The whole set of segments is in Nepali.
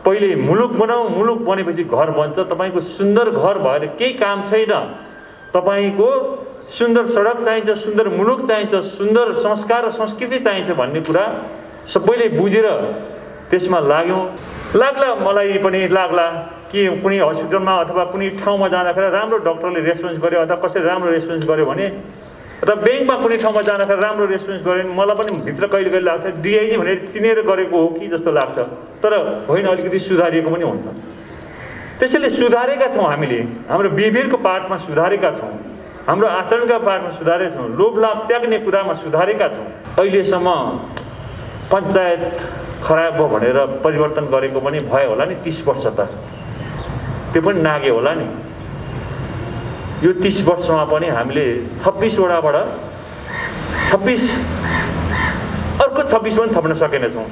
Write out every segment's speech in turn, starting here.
पहिले मुलुक बनाऊ, मुलुक बनेपछि घर बन्छ। तपाईको सुन्दर घर भएर केही काम छैन। तपाईको सुन्दर सडक चाहिन्छ, सुन्दर मुलुक चाहिन्छ, सुन्दर संस्कार र संस्कृति चाहिन्छ भन्ने कुरा सबैले बुझेर त्यसमा लाग्यौँ। लाग्ला, मलाई पनि लाग्ला कि कुनै हस्पिटलमा अथवा कुनै ठाउँमा जाँदाखेरि राम्रो डक्टरले रेस्पोन्स गर्यो अथवा कसैले राम्रो रेस्पोन्स गर्यो भने, अथवा ब्याङ्कमा कुनै ठाउँमा जाँदाखेरि राम्रो रेस्पोन्स गर्यो भने मलाई पनि भित्र कहिले कहिले लाग्छ डिआइजी भनेर चिनेर गरेको हो कि जस्तो लाग्छ। तर होइन, अलिकति सुधारिएको पनि हुन्छ। त्यसैले सुधारेका छौँ हामीले, हाम्रो बिहेभियरको पार्टमा सुधारेका छौँ, हाम्रो आचरणका पार्टमा सुधारेका छौँ, लोभ लाभ त्याग्ने कुरामा सुधारेका छौँ। अहिलेसम्म पञ्चायत खराब भयो भनेर परिवर्तन गरेको पनि भयो होला नि 30 वर्ष त, त्यो पनि नाग्यो होला नि। यो 30 वर्षमा पनि हामीले 26 वडाबाट 26 अर्को 26 पनि थप्न सकेनछौँ।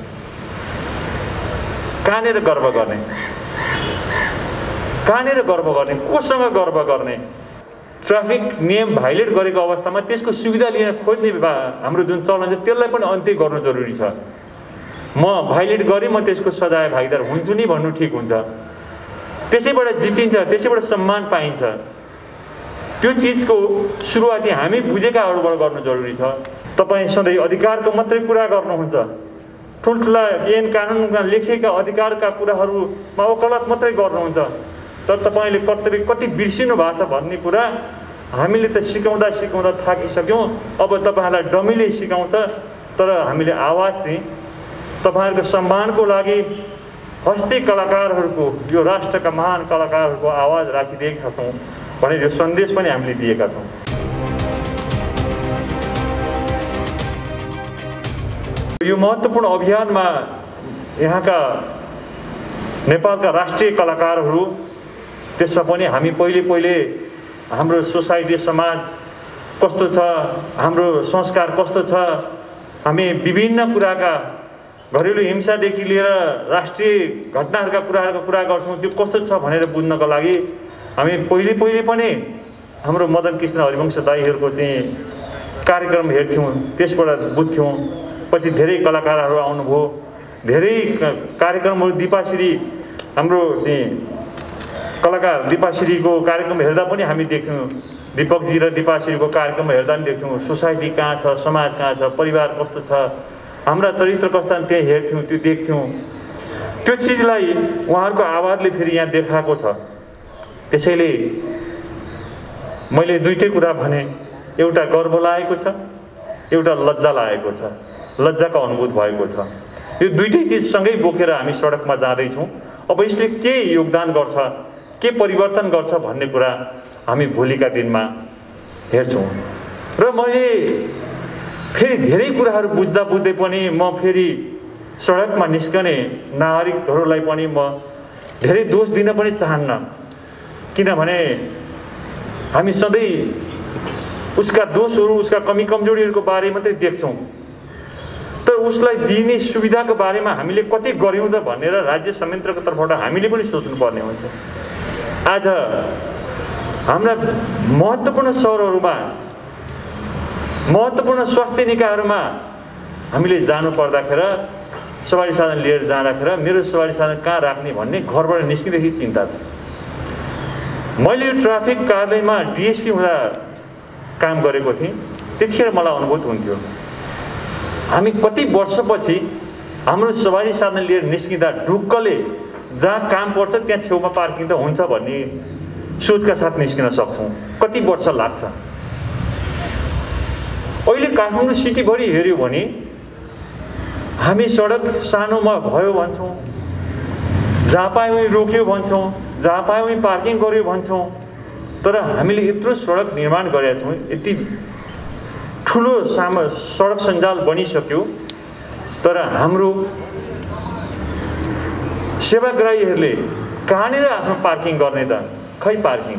कहाँनिर गर्व गर्ने, कहाँनिर गर्व गर्ने, कोसँग गर्व गर्ने? ट्राफिक नियम भाइलेट गरेको अवस्थामा त्यसको सुविधा लिन खोज्ने हाम्रो जुन चलन छ त्यसलाई पनि अन्त्य गर्नु जरुरी छ। म भाइलेट गरेँ, म त्यसको सजाय भागीदार हुन्छु नि भन्नु ठिक हुन्छ। त्यसैबाट जितिन्छ, त्यसैबाट सम्मान पाइन्छ। त्यो चिजको सुरुवाती हामी बुझेकाहरूबाट गर्नु जरुरी छ। तपाईँ सधैँ अधिकारको मात्रै कुरा गर्नुहुन्छ, ठुल्ठुला ऐन कानुनमा लेखिएका अधिकारका कुराहरूमा वकालत मात्रै गर्नुहुन्छ, तर तपाईँले कर्तव्य कति बिर्सिनु भएको छ भन्ने कुरा हामीले त सिकाउँदा सिकाउँदा थाकिसक्यौँ। अब तपाईँहरूलाई डमीले सिकाउँछ, तर हामीले आवाज चाहिँ तपाईँहरूको सम्मानको लागि हस्ते कलाकारहरूको, यो राष्ट्रका महान कलाकारहरूको आवाज राखिदिएका छौँ भनेर यो सन्देश पनि हामीले दिएका छौँ। यो महत्त्वपूर्ण अभियानमा यहाँका नेपालका राष्ट्रिय कलाकारहरू, त्यसमा पनि हामी पहिले हाम्रो सोसाइटी समाज कस्तो छ, हाम्रो संस्कार कस्तो छ, हामी विभिन्न कुराका घरेलु हिंसादेखि लिएर राष्ट्रिय घटनाहरूका कुरा गर्छौँ, त्यो कस्तो छ भनेर बुझ्नको लागि हामी पहिले पनि हाम्रो मदन कृष्ण हरिवंश दाईहरूको चाहिँ कार्यक्रम हेर्थ्यौँ, त्यसबाट बुझ्थ्यौँ। पछि धेरै कलाकारहरू आउनुभयो, धेरै कार्यक्रमहरू दिपाश्री हाम्रो चाहिँ कलाकार दिपाश्रीको कार्यक्रम हेर्दा पनि हामी देख्थ्यौँ, दीपकजी र दिपाश्रीको कार्यक्रम हेर्दा पनि देख्थ्यौँ सोसाइटी कहाँ छ, समाज कहाँ छ, परिवार कस्तो छ, हाम्रा चरित्र कस्ता त्यहाँ हेर्थ्यौँ, त्यो देख्थ्यौँ। त्यो चिजलाई उहाँहरूको आवाजले फेरि यहाँ देखाएको छ। त्यसैले मैले दुईटै कुरा भने, एउटा गर्व लागेको छ, एउटा लज्जा लागेको छ, लज्जाको अनुभूत भएको छ। यो दुईटै चिजसँगै बोकेर हामी सडकमा जाँदैछौँ। अब यसले के योगदान गर्छ, के परिवर्तन गर्छ भन्ने कुरा हामी भोलिका दिनमा हेर्छौँ। र मैले फेरि धेरै कुराहरू बुझ्दै पनि म फेरि सडकमा निस्कने नागरिकहरूलाई पनि म धेरै दोष दिन पनि चाहन्न, किनभने हामी सधैँ उसका दोषहरू, उसका कमी कमजोरीहरूको बारे मात्रै देख्छौँ, तर उसलाई दिने सुविधाको बारेमा हामीले कति गर्यौँ त भनेर राज्य संयन्त्रको तर्फबाट हामीले पनि सोच्नुपर्ने हुन्छ। आज हाम्रा महत्त्वपूर्ण सहरहरूमा, महत्त्वपूर्ण स्वास्थ्य निकायहरूमा हामीले जानु पर्दाखेरि सवारी साधन लिएर जाँदाखेरि मेरो सवारी साधन कहाँ राख्ने भन्ने घरबाट निस्किँदैखेरि चिन्ता छ। मैले यो ट्राफिक कार्यालयमा डिएसपी हुँदा काम गरेको थिएँ, त्यतिखेर मलाई अनुभूत हुन्थ्यो हामी कति वर्षपछि हाम्रो सवारी साधन लिएर निस्किँदा ढुक्कले जहाँ काम पर्छ त्यहाँ छेउमा पार्किङ त हुन्छ भन्ने सोचका साथ निस्किन सक्छौँ। कति वर्ष लाग्छ। अहिले काठमाडौँ सिटीभरि हेऱ्यो भने हामी सडक सानोमा भयो भन्छौँ, जहाँ पायौँ रोक्यो भन्छौँ, जहाँ पायौँ पार्किङ गर्यो भन्छौँ, तर हामीले यत्रो सडक निर्माण गरेका छौँ, यति ठुलो सडक सञ्जाल बनिसक्यो, तर हाम्रो सेवाग्राहीहरूले कहाँनिर आफ्नो पार्किङ गर्ने त? खै पार्किङ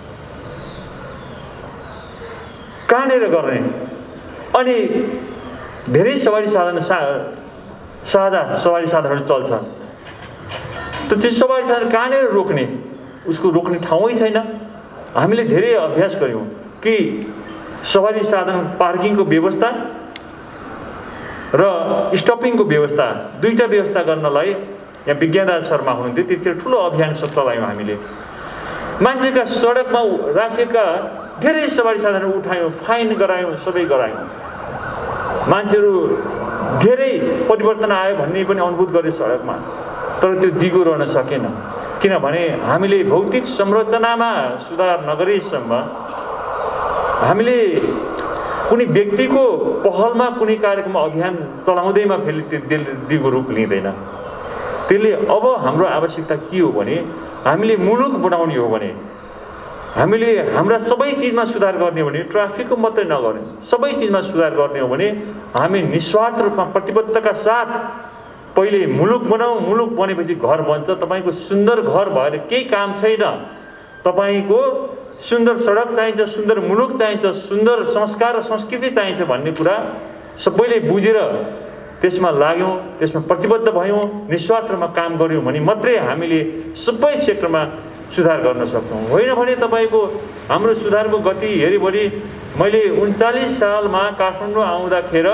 कहाँनिर गर्ने? अनि धेरै सवारी साधन साझा सवारी साधनहरू चल्छ, त त्यो सवारी साधन कहाँनिर रोक्ने? उसको रोक्ने ठाउँै छैन। हामीले धेरै अभ्यास गऱ्यौँ कि सवारी साधन पार्किङको व्यवस्था र स्टपिङको व्यवस्था, दुईटा व्यवस्था गर्नलाई यहाँ विज्ञानराज शर्मा हुनुहुन्थ्यो, त्यतिखेर ठुलो अभियान चलायौँ हामीले। मान्छेका सडकमा राखेका धेरै सवारी साधनहरू उठायौँ, फाइन गरायौँ, सबै गरायौँ। मान्छेहरू धेरै परिवर्तन आयो भन्ने पनि अनुभूत गरे सडकमा, तर त्यो दिगो रहन सकेन। किनभने हामीले भौतिक संरचनामा सुधार नगरेसम्म हामीले कुनै व्यक्तिको पहलमा कुनै कार्यक्रम अभियान चलाउँदैमा फेरि त्यो दिगो रूप लिँदैन। त्यसले अब हाम्रो आवश्यकता के हो भने हामीले मुलुक बनाउने हो भने, हामीले हाम्रा सबै चिजमा सुधार गर्ने हो भने, ट्राफिकको मात्रै नगर्ने सबै चिजमा सुधार गर्ने हो भने हामी निस्वार्थ रूपमा प्रतिबद्धताका साथ पहिले मुलुक बनाऊ। मुलुक बनेपछि घर बन्छ। तपाईँको सुन्दर घर भएर केही काम छैन। तपाईँको सुन्दर सडक चाहिन्छ, सुन्दर मुलुक चाहिन्छ, सुन्दर संस्कार र संस्कृति चाहिन्छ भन्ने कुरा सबैले बुझेर त्यसमा लाग्यौँ, त्यसमा प्रतिबद्ध भयौँ, निस्वार्थ रूपमा काम गऱ्यौँ भने मात्रै हामीले सबै सेक्टरमा सुधार गर्न सक्छौँ। होइन भने तपाईँको हाम्रो सुधारको गति हेरिभरि मैले 39 सालमा काठमाडौँ आउँदाखेरि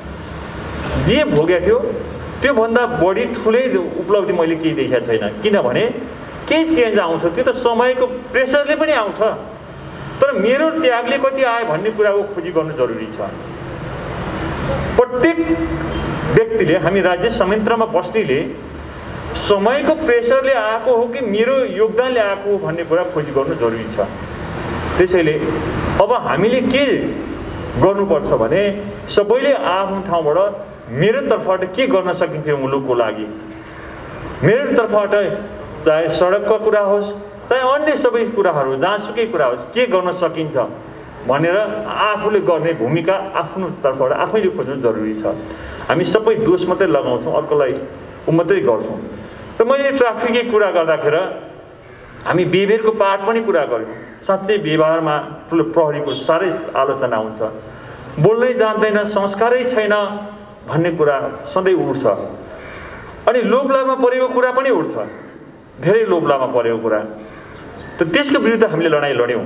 जे भोगेको थियो त्योभन्दा बढी ठुलै उपलब्धि मैले केही देखेको छैन। किनभने केही चेन्ज आउँछ, त्यो त समयको प्रेसरले पनि आउँछ, तर मेरो त्यागले कति आयो भन्ने कुराको खोजी गर्नु जरुरी छ। प्रत्येक व्यक्तिले, हामी राज्य संयन्त्रमा बस्नेले समयको प्रेसरले आएको हो कि मेरो योगदानले आएको हो भन्ने कुरा खोजी गर्नु जरुरी छ। त्यसैले अब हामीले के गर्नुपर्छ भने सबैले आफ्नो ठाउँबाट मेरो तर्फबाट के गर्न सकिन्छ मुलुकको लागि, मेरो तर्फबाट चाहे सडकको कुरा होस्, चाहे अन्य सबै कुराहरू, जहाँसुकै कुरा होस्, के गर्न सकिन्छ भनेर आफूले गर्ने भूमिका आफ्नो तर्फबाट आफैले खोज्नु जरुरी छ। हामी सबै दोष मात्रै लगाउँछौँ, अर्कोलाई मात्रै गर्छौँ। र मैले ट्राफिककै कुरा गर्दाखेरि हामी व्यवहारको पाठ पनि कुरा गऱ्यौँ। साँच्चै व्यवहारमा ठुलो प्रहरीको साह्रै आलोचना हुन्छ। बोल्नै जान्दैन, संस्कारै छैन भन्ने कुरा सधैँ उठ्छ। अनि लोभलाभमा परेको कुरा पनि उठ्छ, धेरै लोभलाभमा परेको कुरा। त त्यसको विरुद्ध हामीले लडाइँ लड्यौँ।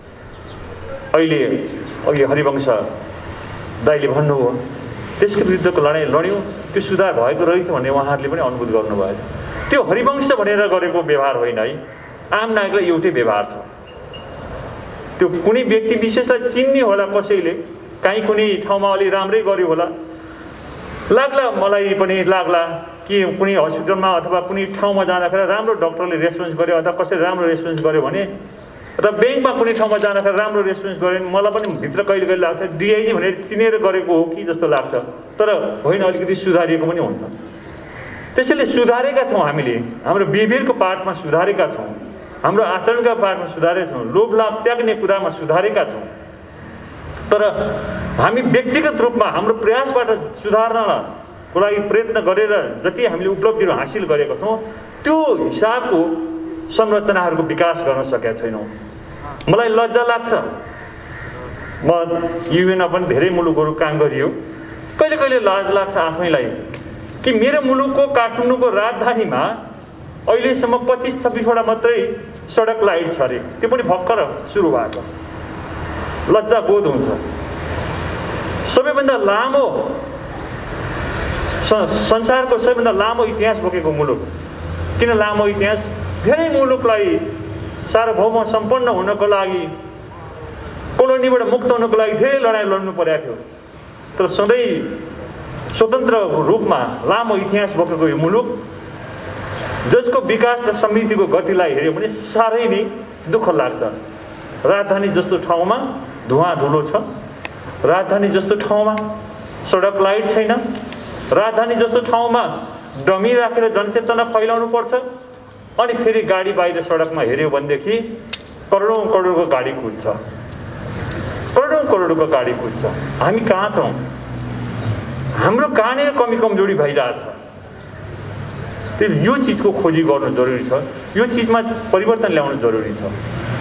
अहिले अघि हरिवंश दाइले भन्नुभयो, त्यसको विरुद्धको लडाइँ लड्यौँ, त्यो सुधार भएको रहेछ भन्ने उहाँहरूले पनि अनुभूत गर्नुभयो। त्यो हरिवंश भनेर गरेको व्यवहार होइन है, आम नागरिकलाई एउटै व्यवहार छ। त्यो कुनै व्यक्ति विशेषलाई चिन्ने होला, कसैले काहीँ कुनै ठाउँमा अलि राम्रै गर्यो होला, लाग्ला मलाई पनि लाग्ला कि कुनै हस्पिटलमा अथवा कुनै ठाउँमा जाँदाखेरि राम्रो डक्टरले रेस्पोन्स गर्यो अथवा कसैले राम्रो रेस्पोन्स गर्यो भने, अथवा ब्याङ्कमा कुनै ठाउँमा जाँदाखेरि राम्रो रेस्पोन्स गर्यो भने मलाई पनि भित्र कहिले कहिले लाग्छ डिआइजी भनेर चिनेर गरेको हो कि जस्तो लाग्छ। तर होइन, अलिकति सुधारिएको पनि हुन्छ। त्यसैले सुधारेका छौँ, हामीले हाम्रो बिहेभियरको पार्टमा सुधारेका छौँ, हाम्रो आचरणका पार्टमा सुधारेका छौँ, लोभ लाभ त्याग्ने कुरामा सुधारेका छौँ। तर हामी व्यक्तिगत रूपमा हाम्रो प्रयासबाट सुधार्नको लागि प्रयत्न गरेर जति हामीले उपलब्धिहरू हासिल गरेका छौँ त्यो हिसाबको संरचनाहरूको विकास गर्न सकेका छैनौँ। मलाई लज्जा लाग्छ, म युएनमा पनि धेरै मुलुकहरू काम गरियो, कहिले कहिले लाज लाग्छ आफैलाई कि मेरो मुलुकको काठमाडौँको राजधानीमा अहिलेसम्म 25-26वटा मात्रै सडक लाइट छ अरे, त्यो पनि भर्खर सुरु भएको। लज्जा बोध हुन्छ। सबैभन्दा लामो संसारको सबैभन्दा लामो इतिहास बोकेको मुलुक। किन लामो इतिहास? धेरै मुलुकलाई सार्वभौम सम्पन्न हुनको लागि, कोलोनीबाट मुक्त हुनको लागि धेरै लडाइँ लड्नु परेको थियो। तर सधैँ स्वतन्त्र रूपमा लामो इतिहास बोकेको यो मुलुक, जसको विकास र समृद्धिको गतिलाई हेऱ्यो भने साह्रै नै दुःख लाग्छ। राजधानी जस्तो ठाउँमा धुवाँ धुलो छ, राजधानी जस्तो ठाउँमा सडक लाइट छैन, राजधानी जस्तो ठाउँमा डमी राखेर जनचेतना फैलाउनु पर्छ। अनि फेरि गाडी बाहिर सडकमा हेऱ्यो भनेदेखि करोडौँ करोडको गाडी कुद्छ, करोडौँ करोडको गाडी कुद्छ। हामी कहाँ छौँ? हाम्रो कहाँनिर कमी कमजोरी भइरहेछ। यो चिजको खोजी गर्नु जरुरी छ, यो चिजमा परिवर्तन ल्याउनु जरुरी छ।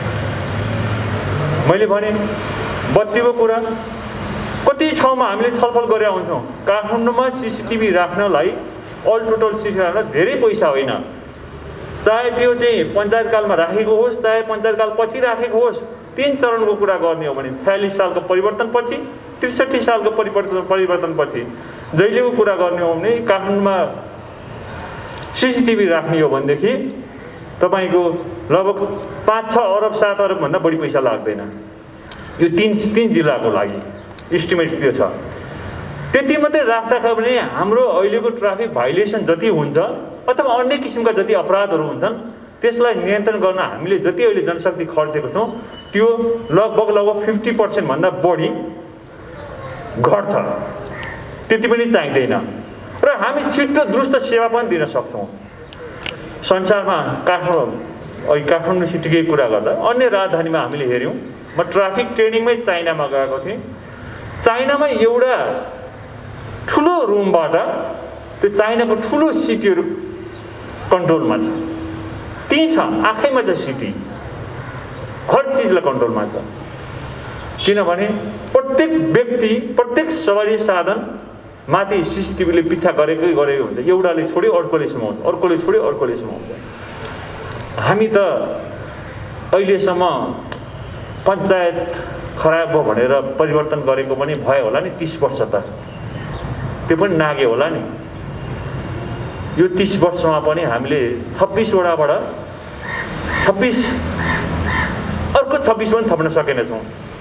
मैले भने बत्तीको कुरा कति ठाउँमा हामीले छलफल गरेका हुन्छौँ। काठमाडौँमा सीसीटीभी राख्नलाई अल टोटल सीसीटीभी राख्न धेरै पैसा होइन, चाहे त्यो चाहिँ पञ्चायतकालमा राखेको होस्, चाहे पञ्चायतकाल पछि राखेको होस्। 3 चरणको कुरा गर्ने हो भने 46 सालको परिवर्तनपछि, 63 सालको परिवर्तनपछि जहिलेको कुरा गर्ने हो भने काठमाडौँमा सीसीटीभी राख्ने हो भनेदेखि तपाईको लगभग 5-6 अरब 7 अरब भन्दा बढी पैसा लाग्दैन। यो तीन जिल्लाको लागि एस्टिमेट त्यो छ। त्यति मात्रै राख्दाखेरि पनि हाम्रो अहिलेको ट्राफिक भाइलेसन जति हुन्छ अथवा अन्य किसिमका जति अपराधहरू हुन्छन् त्यसलाई नियन्त्रण गर्न हामीले जति अहिले जनशक्ति खर्चेको छौं त्यो लगभग 50% भन्दा बढी घट्छ। त्यति पनि चाहिँदैन र हामी छिटो द्रुत सेवा पनि दिन सक्छौं। संसारमा काठमाडौँ सिटीकै कुरा गर्दा अन्य राजधानीमा हामीले हेर्यौं। म ट्राफिक ट्रेनिङमै चाइनामा गएको थिएँ। चाइनामा एउटा ठुलो रुमबाट त्यो चाइनाको ठुलो सिटीहरू कन्ट्रोलमा छ। त्यही छ आँखैमा छ सिटी, हर चिजलाई कन्ट्रोलमा छ। किनभने प्रत्येक व्यक्ति प्रत्येक सवारी साधन माथि सीसीटीभीले पिछा गरेको हुन्छ। एउटाले छोड्यो अर्कोले समाउँछ, अर्कोले छोड्यो अर्कोले समाउँछ। हामी त अहिलेसम्म पञ्चायत खराब भयो भनेर परिवर्तन गरेको पनि भयो होला नि 30 वर्ष त त्यो पनि नागे होला नि। यो 30 वर्षमा पनि हामीले 26 वडाबाट 26 अर्को 26 पनि थप्न सकेनछौँ।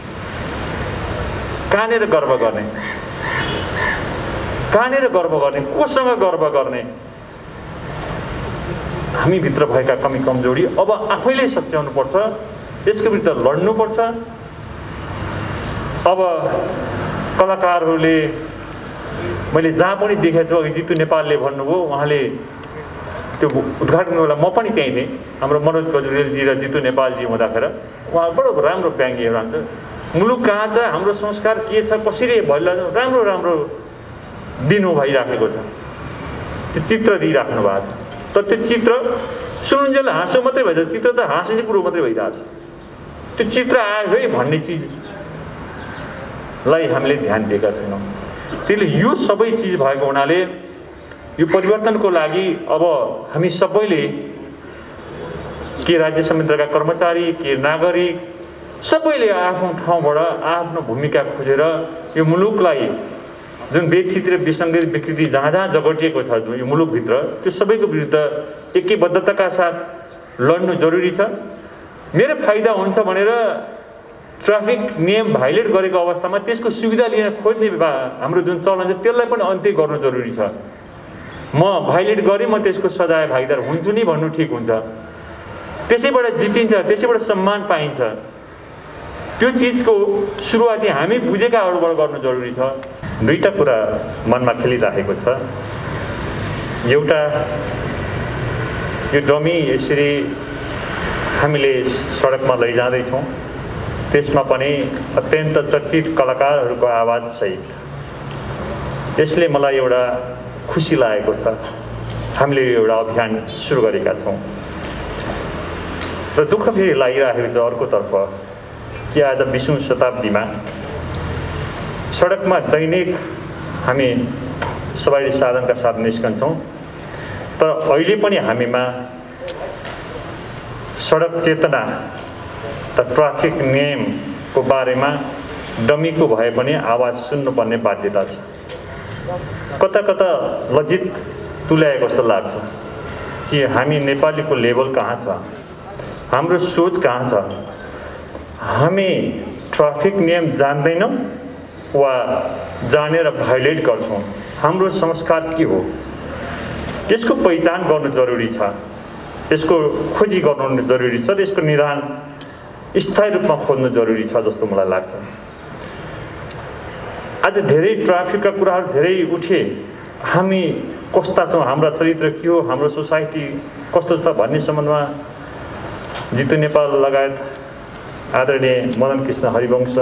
कहाँनेर गर्व गर्ने, कहाँनेर गर्व गर्ने, कोसँग गर्व गर्ने? हामी भित्र भएका कमी कमजोरी अब आफैले सच्याउनु पर्छ, यसको विरुद्ध लड्नु पर्छ। अब कलाकारहरूले मैले जहाँ पनि देखेको छु, अघि जितु नेपालले भन्नुभयो, उहाँले त्यो उद्घाटन बेला म पनि त्यहीँ थिएँ। हाम्रो मनोज गजुरेलजी र जितु नेपालजी हुँदाखेरि उहाँ बडो राम्रो व्यङ्ग्यहरू हान्छ। मुलुक कहाँ छ, हाम्रो संस्कार के छ, कसरी भइला राम्रो राम्रो दिनु भइराखेको छ। त्यो चित्र दिइराख्नु भएको छ। तर त्यो चित्र सुनुन्जेल हाँसो मात्रै भइरहेछ, चित्र त हाँस्ने कुरो मात्रै भइरहेछ। त्यो चित्र आयो है भन्ने चिजलाई हामीले ध्यान दिएका छैनौँ। त्यसले यो सबै चिज भएको हुनाले यो परिवर्तनको लागि अब हामी सबैले, के राज्य संयन्त्रका कर्मचारी, के नागरिक, सबैले आफ्नो ठाउँबाट आफ्नो भूमिका खोजेर यो मुलुकलाई जुन व्यथित र विसङ्गत विकृति जहाँ जहाँ जगटिएको छ यो मुलुकभित्र, त्यो सबैको विरुद्ध एकबद्धताका साथ लड्नु जरुरी छ। मेरो फाइदा हुन्छ भनेर ट्राफिक नियम भाइलेट गरेको अवस्थामा त्यसको सुविधा लिन खोज्ने हाम्रो जुन चलन छ त्यसलाई पनि अन्त्य गर्नु जरुरी छ। म भाइलेट गरेँ, म त्यसको सजाय भागीदार हुन्छु नि भन्नु ठिक हुन्छ। त्यसैबाट जितिन्छ, त्यसैबाट सम्मान पाइन्छ। त्यो चिजको सुरुवाती हामी बुझेकाहरूबाट गर्नु जरुरी छ। दुईटा कुरा मनमा खेलिरहेको छ। एउटा, यो डमी यसरी हामीले सडकमा लैजाँदैछौँ, त्यसमा पनि अत्यन्त चर्चित कलाकारहरूको आवाज सहित। यसले मलाई एउटा खुसी लागेको छ। हामीले एउटा अभियान सुरु गरेका छौँ र दुःख फेरि लागिरहेको छ अर्कोतर्फ कि आज 20औं शताब्दीमा सडकमा दैनिक हामी सवारी साधनका साथ निस्कन्छौँ, तर अहिले पनि हामीमा सडक चेतना त ट्राफिक नियमको बारेमा डमीको भए पनि आवाज सुन्नुपर्ने बाध्यता छ। कता कता लज्जित तुल्याएको जस्तो लाग्छ कि हामी नेपालीको लेभल कहाँ छ, हाम्रो सोच कहाँ छ। हामी ट्राफिक नियम जान्दैनौँ वा जानेर भाइलेट गर्छौँ। हाम्रो संस्कार के हो, यसको पहिचान गर्नु जरुरी छ, यसको खोजी गर्नु जरुरी छ र यसको निदान स्थायी रूपमा खोज्नु जरुरी छ जस्तो मलाई लाग्छ। आज धेरै ट्राफिकका कुराहरू धेरै उठे। हामी कस्ता छौँ, हाम्रा चरित्र के हो, हाम्रो सोसाइटी कस्तो छ भन्ने सम्बन्धमा जितु नेपाल लगायत आदरणीय मदन कृष्ण हरिवंश,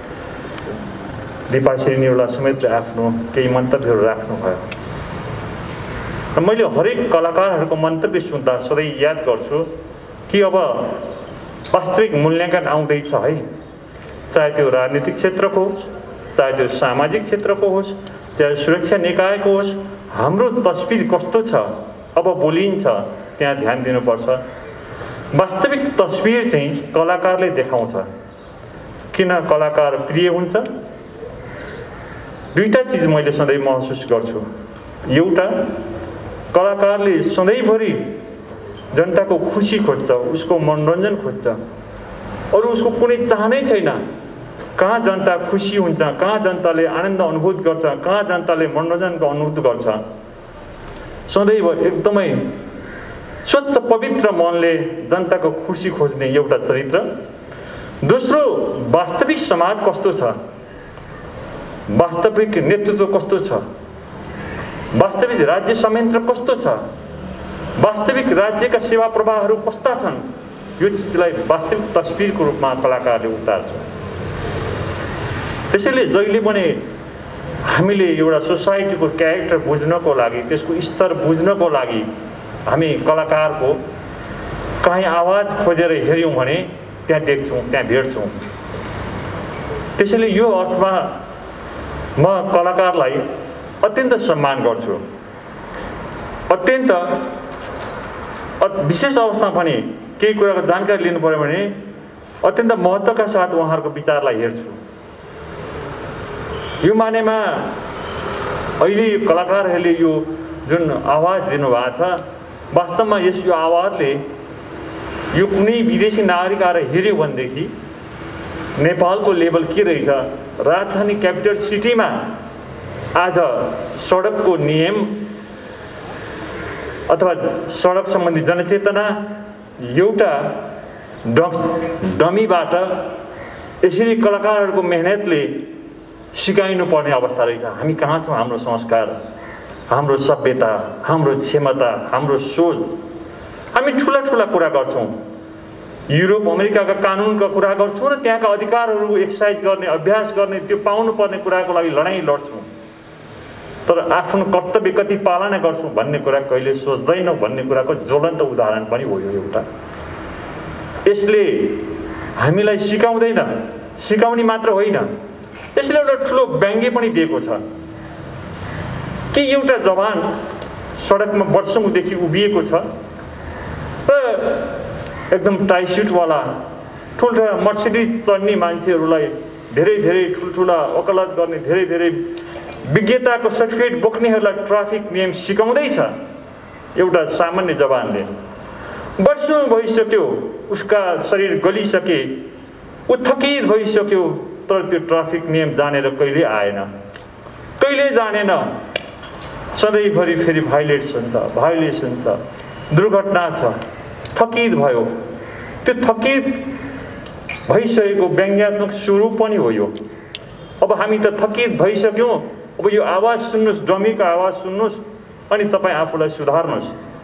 दिपा श्रीनिवाला समेतले आफ्नो केही मन्तव्यहरू राख्नुभयो। मैले हरेक कलाकारहरूको मन्तव्य सुन्दा सधैँ याद गर्छु कि अब वास्तविक मूल्याङ्कन आउँदैछ है, चाहे त्यो राजनीतिक क्षेत्रको होस्, चाहे त्यो सामाजिक क्षेत्रको होस्, चाहे सुरक्षा निकायको होस्, हाम्रो तस्बिर कस्तो छ अब बोलिन्छ त्यहाँ ध्यान दिनुपर्छ। वास्तविक तस्बिर चाहिँ कलाकारले देखाउँछ। किन कलाकार प्रिय हुन्छ? दुईटा चिज मैले सधैँ महसुस गर्छु। एउटा, कलाकारले सधैँभरि जनताको खुसी खोज्छ, उसको मनोरञ्जन खोज्छ, अरू उसको कुनै चाहनै छैन। कहाँ जनता खुसी हुन्छ, कहाँ जनताले आनन्द अनुभूत गर्छ, कहाँ जनताले मनोरञ्जनको अनुभूत गर्छ। सदैव एकदमै स्वच्छ पवित्र मनले जनताको खुसी खोज्ने एउटा चरित्र। दोस्रो, वास्तविक समाज कस्तो छ, वास्तविक नेतृत्व कस्तो छ, वास्तविक राज्य संयन्त्र कस्तो छ, वास्तविक राज्यका सेवा प्रवाहहरू कस्ता छन्, यो चिजलाई वास्तविक तस्बिरको रूपमा कलाकारले उतार्छ। त्यसैले जहिले पनि हामीले एउटा सोसाइटीको क्यारेक्टर बुझ्नको लागि, त्यसको स्तर बुझ्नको लागि हामी कलाकारको कहीँ आवाज खोजेर हेऱ्यौँ भने त्यहाँ देख्छौँ, त्यहाँ भेट्छौँ। त्यसैले यो अर्थमा म कलाकारलाई अत्यन्त सम्मान गर्छु। अत्यन्त विशेष अवस्थामा पनि केही कुराको जानकारी लिनु पर्यो भने अत्यन्त महत्त्वका साथ उहाँहरूको विचारलाई हेर्छु। यो मानेमा अहिले कलाकारहरूले यो जुन आवाज दिनुभएको छ, वास्तवमा यो आवाजले यो कुनै विदेशी नागरिक आएर हेऱ्यो भनेदेखि नेपालको लेभल के रहेछ, राजधानी क्यापिटल सिटीमा आज सडकको नियम अथवा सडक सम्बन्धी जनचेतना एउटा डमीबाट यसरी कलाकारहरूको मेहनतले सिकाइनु पर्ने अवस्था रहेछ। हामी कहाँ छौँ? हाम्रो संस्कार, हाम्रो सभ्यता, हाम्रो क्षमता, हाम्रो सोच। हामी ठुला ठुला कुरा गर्छौँ, युरोप अमेरिकाका कानुनका कुरा गर्छौँ र त्यहाँका अधिकारहरू एक्सर्साइज गर्ने, अभ्यास गर्ने, त्यो पाउनुपर्ने कुराको लागि लडाइँ लड्छौँ। तर आफ्नो कर्तव्य कति पालना गर्छौँ भन्ने कुरा कहिले सोच्दैनौँ भन्ने कुराको ज्वलन्त उदाहरण पनि हो यो एउटा। यसले हामीलाई सिकाउँदैन, सिकाउने मात्र होइन, यसले एउटा ठुलो व्यङ्ग्य पनि दिएको छ कि एउटा जवान सडकमा वर्षौँदेखि उभिएको छ र एकदम टाइसुटवाला ठुल्ठुला मर्सिडिज चढ्ने मान्छेहरूलाई धेरै धेरै ठुल्ठुला वकालत गर्ने, धेरै धेरै विज्ञताको सर्टिफिकेट बोक्नेहरूलाई ट्राफिक नियम सिकाउँदैछ। एउटा सामान्य जवानले वर्षौँ भइसक्यो, उसका शरीर गलिसके, ऊ थकित भइसक्यो, तर त्यो ट्राफिक नियम जानेर कहिले आएन, कहिले जानेन। सधैँभरि फेरि भाइलेसन छ, दुर्घटना छ, थकित भयो। त्यो थकित भइसकेको व्यङ्ग्यात्मक स्वरूप पनि हो यो। अब हामी त थकित भइसक्यौँ, अब यो आवाज सुन्नुहोस्, डमीको आवाज सुन्नुहोस्, अनि तपाईँ आफूलाई सुधार्नुहोस्।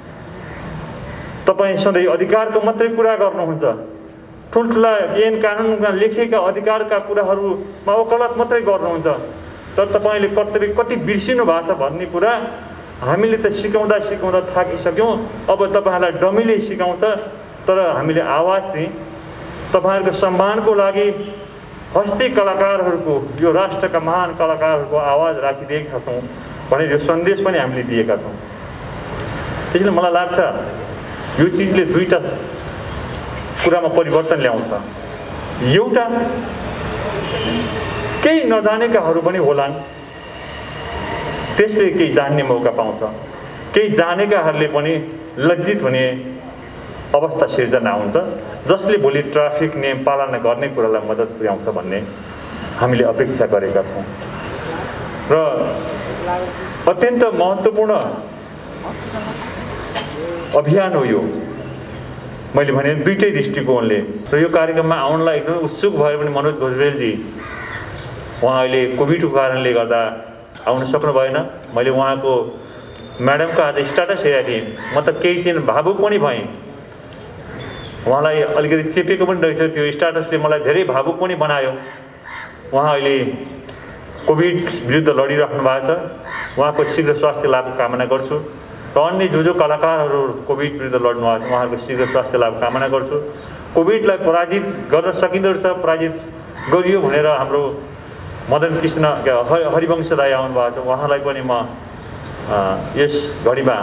तपाईँ सधैँ अधिकारको मात्रै कुरा गर्नुहुन्छ, ठुल्ठुला ऐन कानुनमा लेखिएका अधिकारका कुराहरूमा वकालत मात्रै गर्नुहुन्छ, तर तपाईँले कर्तव्य कति बिर्सिनु भएको छ भन्ने कुरा हामीले त सिकाउँदा सिकाउँदा थाकिसक्यौँ। अब तपाईँहरूलाई डमीले सिकाउँछ, तर हामीले आवाज चाहिँ तपाईँहरूको सम्मानको लागि हस्ती कलाकारहरूको, यो राष्ट्रका महान कलाकारहरूको आवाज राखिदिएका छौँ भनेर यो सन्देश पनि हामीले दिएका छौँ। त्यसैले मलाई लाग्छ यो चिजले दुईवटा कुरामा परिवर्तन ल्याउँछ। एउटा, केही नजानेकाहरू पनि होलान्, त्यसले केही जान्ने मौका पाउँछ, केही जानेकाहरूले पनि लज्जित हुने अवस्था सिर्जना हुन्छ, जसले भोलि ट्राफिक नियम पालना गर्ने कुरालाई मद्दत पुर्याउँछ भन्ने हामीले अपेक्षा गरेका छौँ। र अत्यन्त महत्त्वपूर्ण अभियान हो यो। मैले भने दुईटै दृष्टिकोणले। र यो कार्यक्रममा आउनलाई एकदमै उत्सुक भयो भने मनोज भुजरेलजी, उहाँ अहिले कोभिडको कारणले गर्दा आउन सक्नु भएन। मैले उहाँको म्याडमको आज स्ट्याटस हेरेको थिएँ, म त केही दिन भावुक पनि भएँ। उहाँलाई अलिकति चेपेको पनि रहेछ, त्यो स्ट्याटसले मलाई धेरै भावुक पनि बनायो। उहाँ अहिले कोभिड विरुद्ध लडिराख्नु भएको छ, उहाँको शीघ्र स्वास्थ्य लाभ कामना गर्छु। र अन्य जो कलाकारहरू कोभिड विरुद्ध लड्नु भएको छ उहाँहरूको शीघ्र स्वास्थ्य लाभ कामना गर्छु। कोभिडलाई पराजित गर्न सकिँदो रहेछ, पराजित गरियो भनेर हाम्रो मदन कृष्ण हरिवंश राई आउनुभएको छ, उहाँलाई पनि म यस घडीमा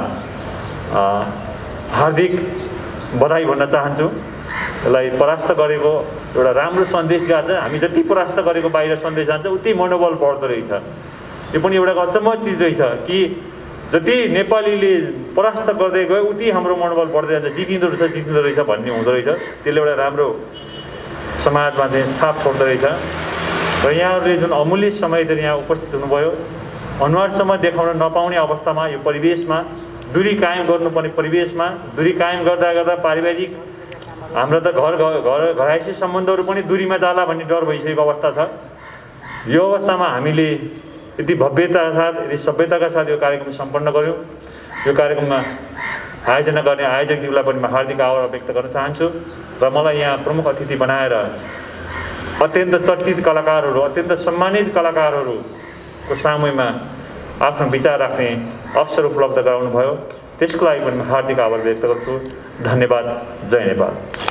हार्दिक बधाई भन्न चाहन्छु। यसलाई परास्त गरेको एउटा राम्रो सन्देश गएको छ। हामी जति परास्त गरेको बाहिर सन्देश जान्छ उति मनोबल बढ्दो रहेछ। यो पनि एउटा अचम्म चिज रहेछ कि जति नेपालीले परास्त गर्दै गयो उति हाम्रो मनोबल बढ्दै जान्छ, जितिँदो रहेछ भन्ने हुँदो रहेछ। त्यसले एउटा राम्रो समाजमा चाहिँ छाप छोड्दो रहेछ। र यहाँहरूले जुन अमूल्य समय चाहिँ यहाँ उपस्थित हुनुभयो, अनुहारसम्म देखाउन नपाउने अवस्थामा यो परिवेशमा दूरी कायम गर्नुपर्ने परिवेशमा दूरी कायम गर्दा गर्दा पारिवारिक हाम्रो त घरायसी सम्बन्धहरू पनि दूरीमा जाला भन्ने डर भइसकेको अवस्था छ। यो अवस्थामा हामीले यति भव्यताका साथ यति सभ्यताका साथ यो कार्यक्रम सम्पन्न गऱ्यौँ। यो कार्यक्रममा आयोजना गर्ने आयोजकज्यूलाई पनि म हार्दिक आभार व्यक्त गर्न चाहन्छु र मलाई यहाँ प्रमुख अतिथि बनाएर अत्यन्त चर्चित कलाकारहरू, अत्यन्त सम्मानित कलाकारहरूको सामुमा आफ्नो विचार राख्ने अवसर उपलब्ध गराउनु भयो। त्यसको लागि पनि म हार्दिक आभार व्यक्त गर्छु। धन्यवाद। जय नेपाल।